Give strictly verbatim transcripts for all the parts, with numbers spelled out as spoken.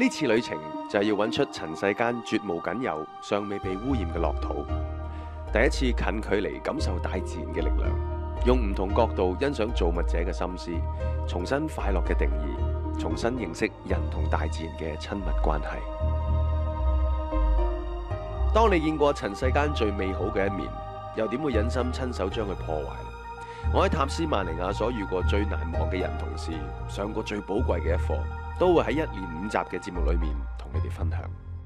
呢次旅程就係要揾出塵世間絕無僅有、尚未被污染嘅樂土。第一次近距離感受大自然嘅力量，用唔同角度欣賞造物者嘅心思，重新快樂嘅定義，重新認識人同大自然嘅親密關係。當你見過塵世間最美好嘅一面，又點會忍心親手將佢破壞？我喺塔斯曼尼亞所遇過最難忘嘅人同事，上過最寶貴嘅一課，都會喺一連五集嘅節目裏面同你哋分享。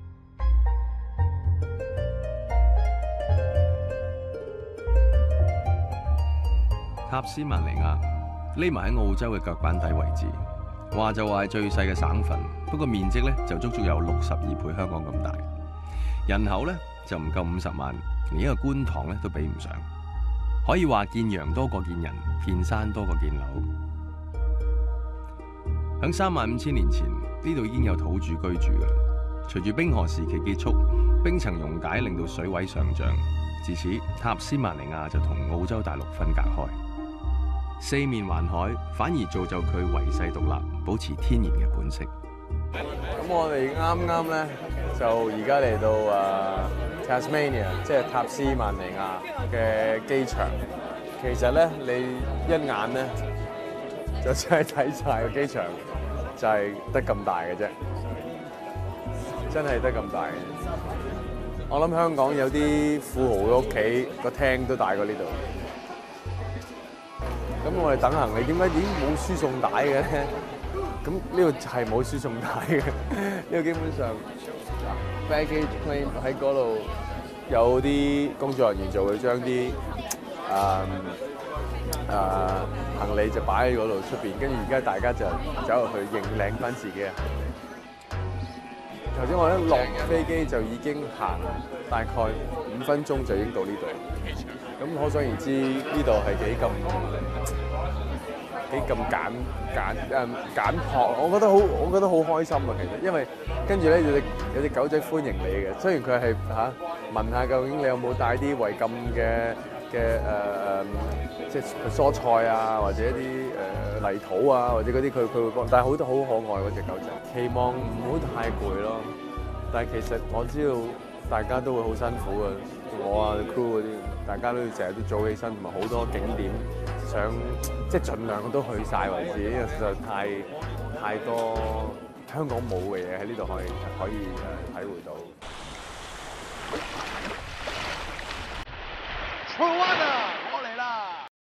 塔斯曼尼亞匿埋喺澳洲嘅腳板底位置，話就話係最細嘅省份，不過面積咧就足足有六十二倍香港咁大，人口咧就唔夠五十萬，連一個觀塘咧都比唔上。可以話見羊多過見人，見山多過見樓。喺三萬五千年前，呢度已經有土著居住㗎啦。隨住冰河時期結束，冰層溶解令到水位上漲，自此塔斯曼尼亞就同澳洲大陸分隔開。四面環海，反而造就佢遺世獨立，保持天然嘅本色。 咁我哋啱啱咧就而家嚟到啊 Tasmania， 即係塔斯曼尼亞嘅機場。其實咧，你一眼咧就真係睇晒個機場，就係得咁大嘅啫，真係得咁大嘅。我諗香港有啲富豪嘅屋企個廳都大過呢度。咁我哋等行李，點解點冇輸送帶嘅咧？咁呢度係冇輸送帶嘅，呢個基本上 baggage claim 喺嗰度有啲工作人員就會將啲誒誒行李就擺喺嗰度出邊，跟住而家大家就走入去認領翻自己啊！頭先我一落飛機就已經行大概五分鐘就已經到呢度，咁可想而知呢度係幾咁幾咁簡簡誒簡樸，我覺得好，我覺得好開心啊！其實，因為跟住咧有隻有隻狗仔歡迎你嘅，雖然佢係嚇問下究竟你有冇帶啲違禁嘅嘅誒誒，即係蔬菜啊，或者一啲誒、呃、泥土啊，或者嗰啲佢佢會幫，但係好多好可愛嗰隻狗仔。期望唔好太攰咯，但係其實我知道大家都會好辛苦嘅，我啊 crew 嗰啲，大家都要成日都早起身，同埋好多景點想即係盡量都去晒為止，因為實在太太多香港冇嘅嘢喺呢度可以可以誒體會到。 我嚟啦！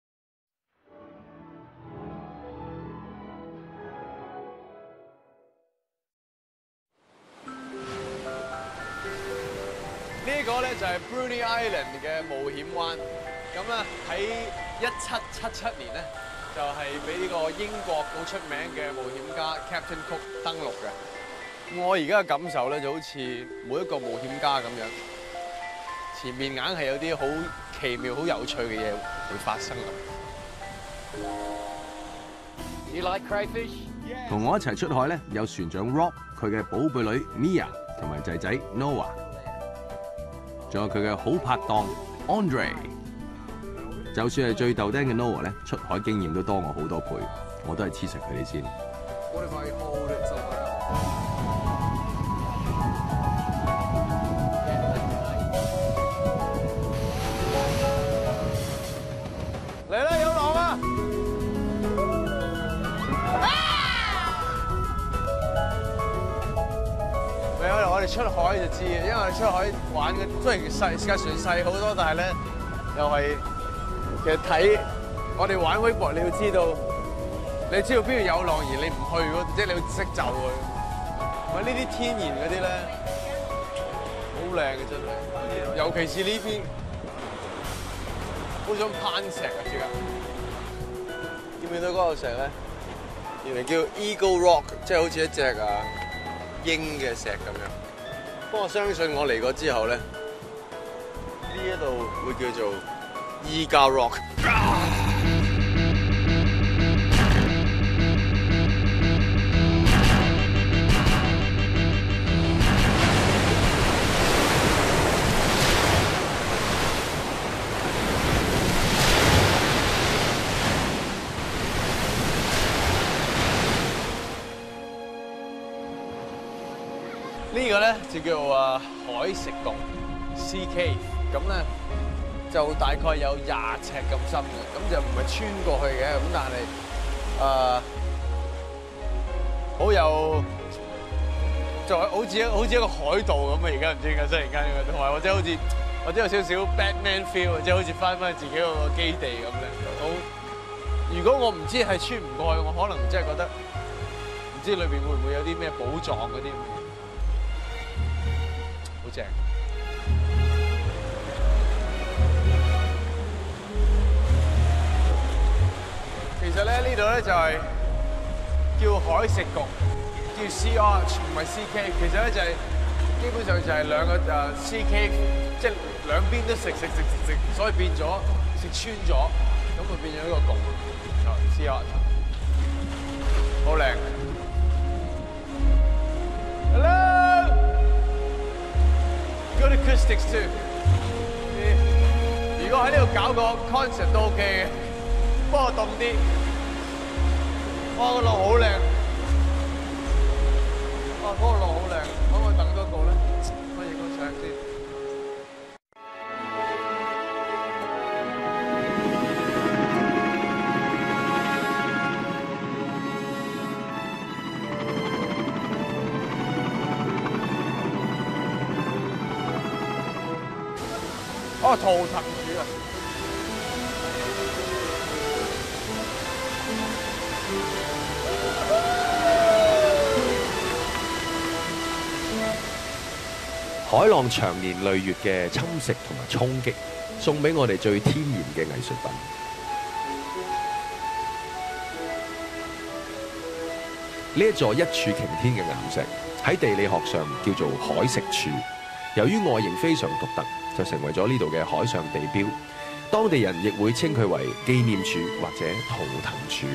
呢個咧就係 Bruny Island 嘅冒險灣。咁咧喺一七七七年咧，就係俾呢個英國好出名嘅冒險家 Captain Cook 登陸嘅。我而家嘅感受咧就好似每一個冒險家咁樣，前面硬係有啲好奇妙、好有趣嘅嘢會發生咁。You like crayfish？ 同我一齊出海咧，有船長 Rob， 佢嘅寶貝女 Mia 同埋仔仔 Noah， 仲有佢嘅好拍檔 Andre。就算係最豆丁嘅 Noah 咧，出海經驗都多我好多倍，我都係黐實佢哋先。 嚟啦，有浪啊！未啊！我哋出海就知嘅，因為我哋出海玩嘅雖然細架船細好多，但係咧又係。其實睇我哋玩 wakeboard， 你要知道，你知道邊度有浪而你唔去嗰，即係你要識就佢。喂，呢啲天然嗰啲咧，好靚嘅真係，尤其是呢邊，好想攀石啊！即刻，見唔見到嗰個石咧？原來叫 Eagle Rock， 即係好似一隻啊鷹嘅石咁樣。不過我相信我嚟過之後咧，呢一度會叫做Eagle Rock。 個咧就叫做啊海蝕洞 Sea Cave， 咁咧就大概有廿尺咁深嘅，咁就唔係穿過去嘅，咁但係誒好有就好似好似一個海盜咁啊！而家唔知點解，忽然間呢個同埋或者好似或者有少少 Batman feel， 即係好似翻返自己嗰個基地咁咧。好，如果我唔知係穿唔過去，我可能真係覺得唔知裏邊會唔會有啲咩寶藏嗰啲咁嘅，好正。其實咧呢度咧就係叫海蝕局，叫 Sea Arch， 唔係 Sea Cave。其實咧就係基本上就係兩個誒 Sea Cave， 即係兩邊都食食食食食，所以變咗食穿咗，咁就變咗一個局。Sea Arch， 好靚。Hello， good acoustics too。如果喺呢度搞個 concert 都 OK 嘅，不過凍啲。哇！個浪好靚。哇！嗰個浪好靚，可唔可以等多個咧？可以影個相先。哦，圖騰柱啊！ 海浪長年累月嘅侵蝕同埋衝擊，送俾我哋最天然嘅藝術品。呢一座一柱擎天嘅岩石喺地理學上叫做海蝕柱，由於外形非常獨特，就成為咗呢度嘅海上地標。當地人亦會稱佢為紀念柱或者圖騰柱。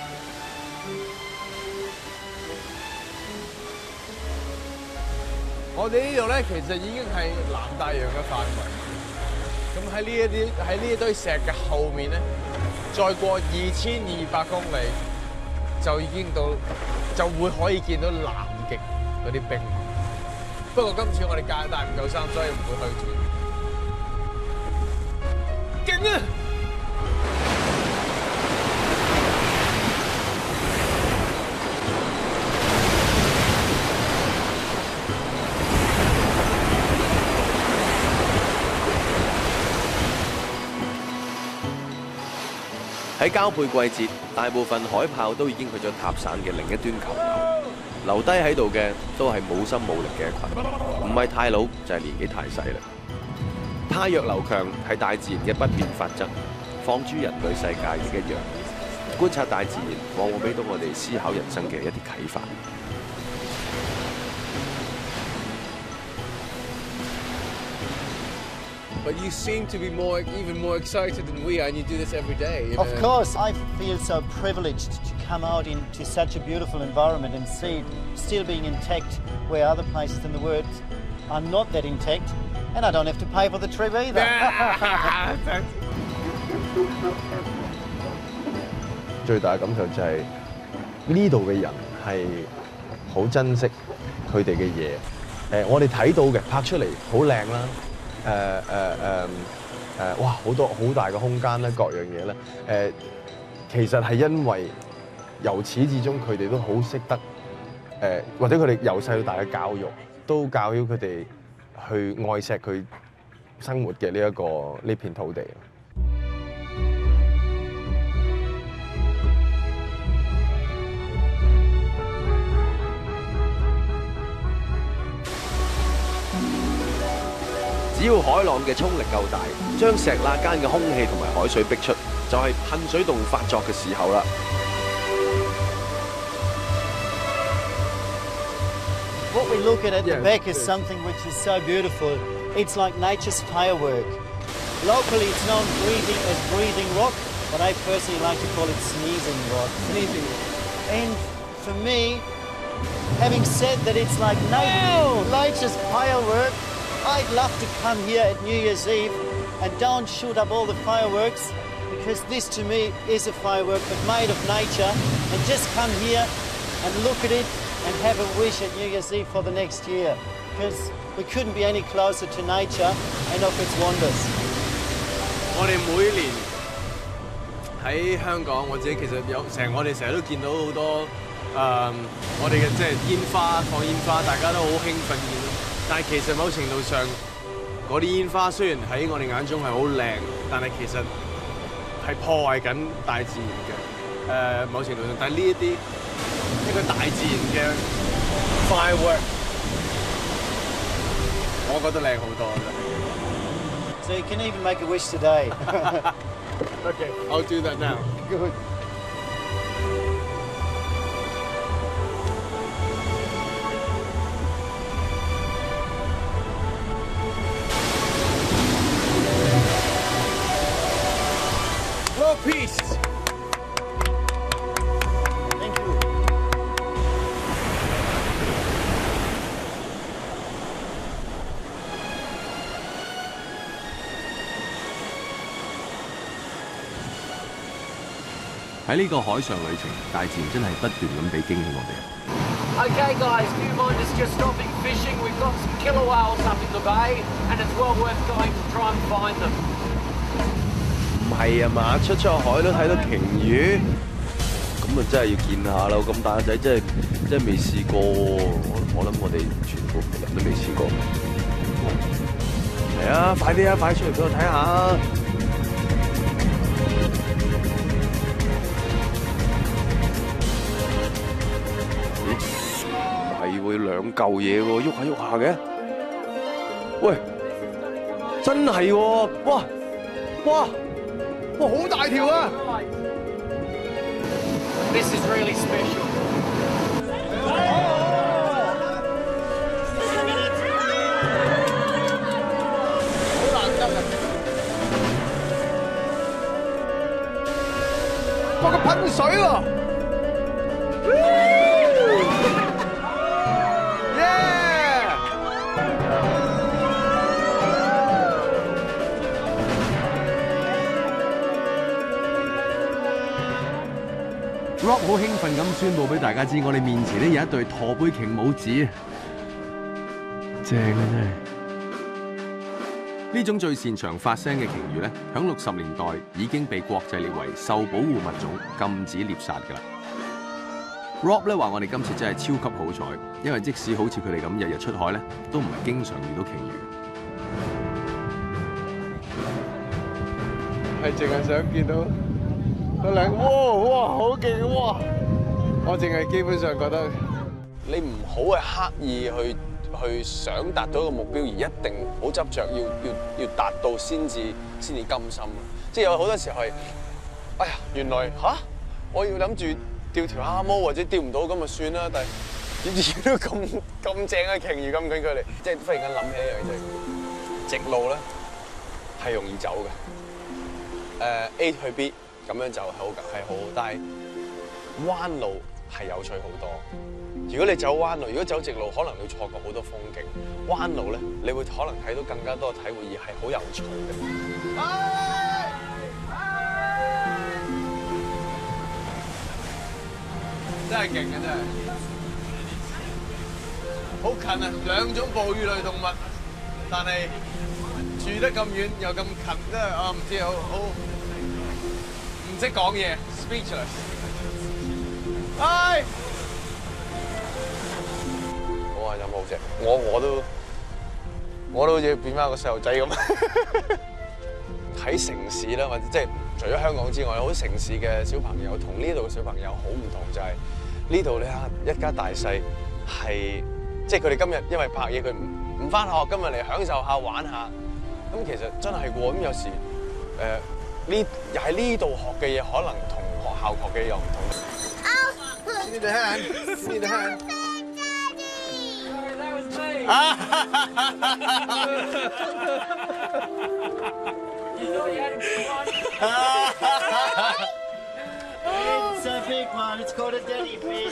我哋呢度咧，其實已經係南大洋嘅範圍。咁喺呢一啲喺呢一堆石嘅後面咧，再過二千二百公里，就已經到就會可以見到南極嗰啲冰。不過今次我哋帶帶唔夠衫，所以唔會去住。勁啊！ 喺交配季節，大部分海豹都已經去咗塔省嘅另一端求偶，留低喺度嘅都係冇心冇力嘅一群，唔係太老就係年紀太細啦。汰弱留強係大自然嘅不變法則，放諸人類世界亦一樣。觀察大自然，往往俾到我哋思考人生嘅一啲啟發。 But you seem to be more, even more excited than we are, and you do this every day. You know? Of course, I feel so privileged to come out into such a beautiful environment and see it still being intact where other places in the world are not that intact, and I don't have to pay for the trip either. 最大嘅感受就係呢度嘅人係好珍惜佢哋嘅嘢。誒，我哋睇到嘅拍出嚟好靚啦。誒誒誒誒，哇！好多好大嘅空間咧，各樣嘢咧，誒、呃，其實係因為由始至終佢哋都好識得誒、呃，或者佢哋由細到大嘅教育都教曉佢哋去愛錫佢生活嘅呢一個呢片土地。 只要海浪嘅衝力夠大，將石罅間嘅空氣同埋海水逼出，就係噴水洞發作嘅時候啦。 What we look at at the back is something which is so beautiful. It's like nature's firework. Locally, it's known breathing as breathing rock, but I personally like to call it sneezing rock. Sneezing rock. And for me, having said that it's like nat- nature's firework, I'd love to come here at New Year's Eve and don't shoot up all the fireworks, because this to me is a firework but made of nature, and just come here and look at it and have a wish at New Year's Eve for the next year. because we couldn't be any closer to nature and of its wonders. 我哋每年喺香港，我自己其實有成，我哋成日都見到好多誒、呃，我哋嘅即係煙花放煙花，大家都好興奮見到。但係其實某程度上，嗰啲煙花雖然喺我哋眼中係好靚，但係其實係破壞緊大自然嘅。誒、呃、某程度上，但係呢一啲一個大自然嘅 firework， 我覺得靚好多真係。 So you can even make a wish today. Okay, I'll do that now. Good. World peace. Thank you. 喺呢個海上旅程，大自然真係不斷咁俾驚喜我哋。 Okay, guys, do you mind us just stopping fishing? We've got some killer whales up in the bay, and it's well worth going to try and find them. 唔係啊嘛，出出海都睇到鯨魚，咁啊真係要見下啦！咁大個仔真係真係未試過，我我諗我哋全部人都未試過。嚟啊，快啲啊，快出嚟俾我睇下！咦？唔係喎，兩嚿嘢喎，喐下喐下嘅。喂，真係喎！哇哇！ 哇，好大條啊 This is really special. 好難得啊！哇，佢噴水喎！ Rob 好興奮咁宣佈俾大家知，我哋面前咧有一對駝背鯨母子，正啊真係！呢種最擅長發聲嘅鯨魚咧，響六十年代已經被國際列為受保護物種，禁止獵殺㗎啦。Rob 咧話：我哋今次真係超級好彩，因為即使好似佢哋咁日日出海咧，都唔係經常遇到鯨魚。 係淨係想見到。 嗰兩哇哇好勁哇！我淨係基本上覺得你唔好係刻意去去想達到一個目標，而一定好執着要要要達到先至先至甘心。即係有好多時候係，哎呀原來吓、啊、我要諗住釣條蝦毛或者釣唔到咁就算啦，但係點知遇到咁咁正嘅鯨魚咁近距離，即係忽然間諗起一樣嘢，直路咧係容易走嘅，誒、呃、A 去 B。 咁樣就係好係好，但係彎路係有趣好多。如果你走彎路，如果走直路，可能你會錯過好多風景。彎路咧，你會可能睇到更加多嘅體會，而係好有趣嘅。 真係勁嘅真係，好近啊！兩種哺乳類動物，但係住得咁遠又咁近，真係我唔知好好。 唔識講嘢 ，speechless。係。 好啊，飲好正，我我都我都好似變翻個細路仔咁。喺城市啦，或者即係除咗香港之外，好多城市嘅小朋友同呢度嘅小朋友好唔同，就係呢度咧一家大細係即係佢哋今日因為拍嘢，佢唔唔翻學，今日嚟享受下玩下。咁其實真係喎，咁有時誒。呃 呢又喺呢度學嘅嘢，可能同學校學嘅又唔同。 Need a hand. Need a hand. That was me. You thought you had a big one? It's a big one. It's called a daddy fish.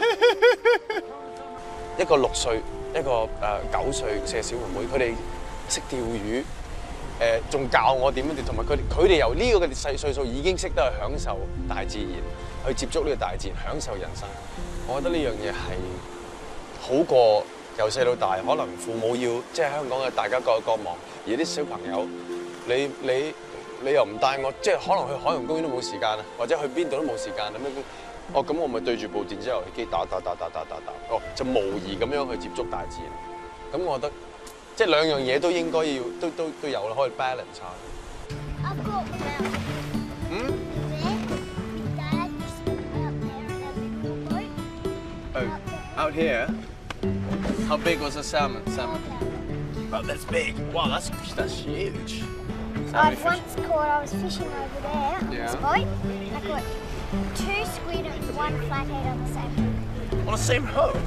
一個六歲，一個誒九歲嘅小妹妹，佢哋識釣魚。 誒仲教我點樣釣，同埋佢哋佢哋由呢個嘅細歲數已經識得去享受大自然，去接觸呢個大自然，享受人生。我覺得呢樣嘢係好過由細到大，可能父母要即係香港嘅大家各有各忙，而啲小朋友你你你又唔帶我，即係可能去海洋公園都冇時間啊，或者去邊度都冇時間咁樣。哦，咁我咪對住部電子遊戲機打打打打打打打，哦就模擬咁樣去接觸大自然。咁我覺得即係兩樣嘢都應該要都都都有啦，可以 balance 下。 I've got the mouse. 嗯 Dad, just put it up there and then we can go. Oh, out here. How big was the salmon? Salmon. Oh, that's big. Wow, that's that's huge. I've once caught, I was fishing over there on Yeah. this boat. I caught two squid and one flathead on the same hook. On the same hook.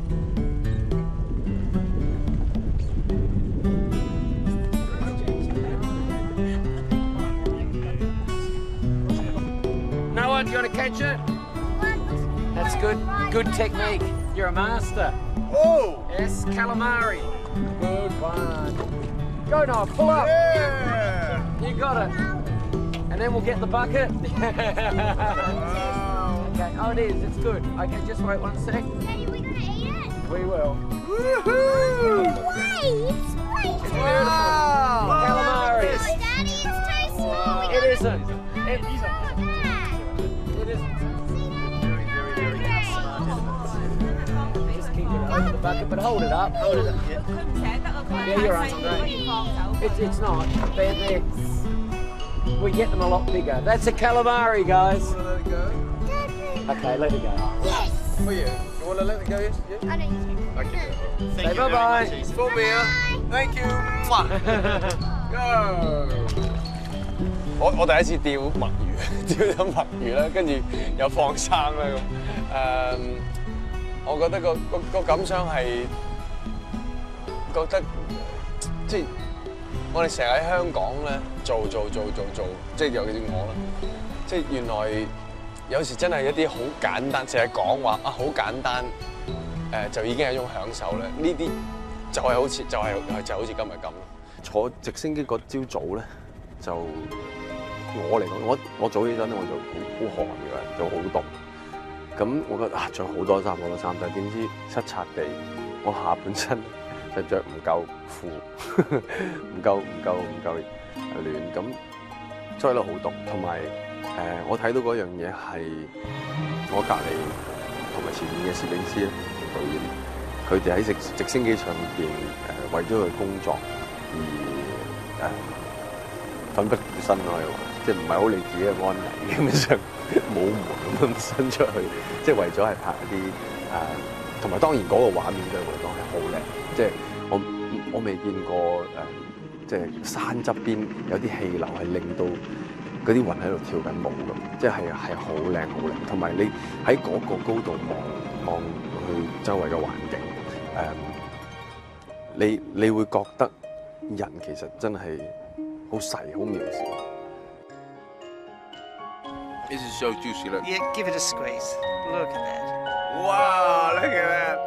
Noah, do you want to catch it? That's good. Good technique. You're a master. Oh! Yes, calamari. Good one. Go, Noah, pull up. Yeah! You got it. And then we'll get the bucket. Okay, oh, it is. It's good. Okay, just wait one sec. Daddy, we're gonna eat it? We will. Woohoo! Wait, it's way It's too beautiful. Calamari. Oh, Daddy, it's too small. We It gotta isn't. put It, it back. it isn't. See, Daddy, Just keep it over the bucket, but hold it up. Hold it up. Yeah, you're right. It's, it's not. They're, they're, we get them a lot bigger. That's a calamari, guys. You want to let it go? Okay, let it go. Yes! For you. You want to let it go? Yes? Yeah? I know you can. Okay. Say bye-bye. For me. Thank you. Mwah. Go. 我我第一次釣墨魚，釣咗墨魚啦，跟住又放生啦咁。誒，我覺得個個個感想係覺得即係我哋成日喺香港咧做做做做做，即係尤其是我啦，即係原來有時真係一啲好簡單，成日講話啊好簡單，誒就已經係一種享受咧。呢啲就係好似就係就好似今日咁咯。 坐直升機嗰朝早咧，就我嚟講，我我早起身咧我就好好寒嘅，就好凍。咁我覺得啊，着好多衫好多衫，但係點知七擦地，我下半身就着唔夠褲，唔夠唔夠唔夠暖，咁所以咧好凍。同埋誒，我睇到嗰樣嘢係我隔離同埋前面嘅攝影師咧，導演，佢哋喺直直升機上邊誒為咗佢工作而誒奮不顧身咯，可以話，即係唔係好理自己嘅安危，基本上冇門咁樣伸出去，即係為咗係拍一啲誒，同埋當然嗰個畫面對我嚟講係好靚，即係我我未見過誒，即係山側邊有啲氣流係令到嗰啲雲喺度跳緊舞咁，即係係好靚好靚，同埋你喺嗰個高度望望去周圍嘅環境，誒，你你會覺得人其實真係好細好渺小。 This is so juicy, look. Yeah, give it a squeeze. Look at that. Wow, look at that.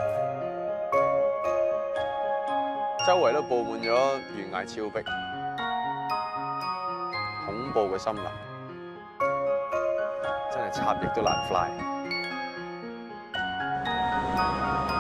周圍都佈滿咗懸崖峭壁，恐怖嘅森林，真係插翼都難 fly。